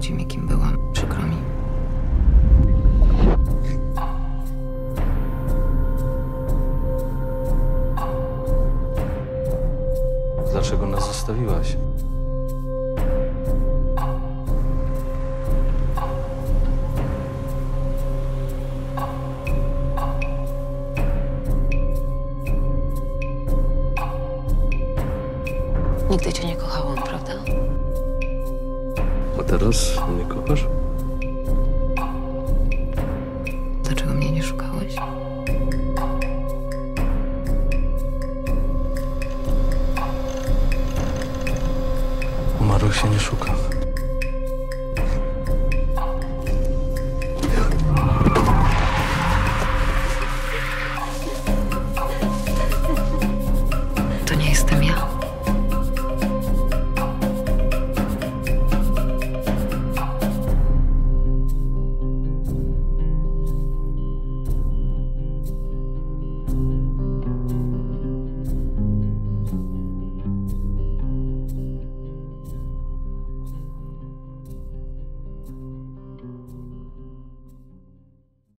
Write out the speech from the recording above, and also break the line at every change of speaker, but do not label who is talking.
ziemię, kim byłam. Przykro mi.
Dlaczego nas zostawiłaś?
Nigdy cię nie kochałam, prawda?
A teraz mnie kochasz?
Dlaczego mnie nie szukałeś?
Umarłych się nie szuka.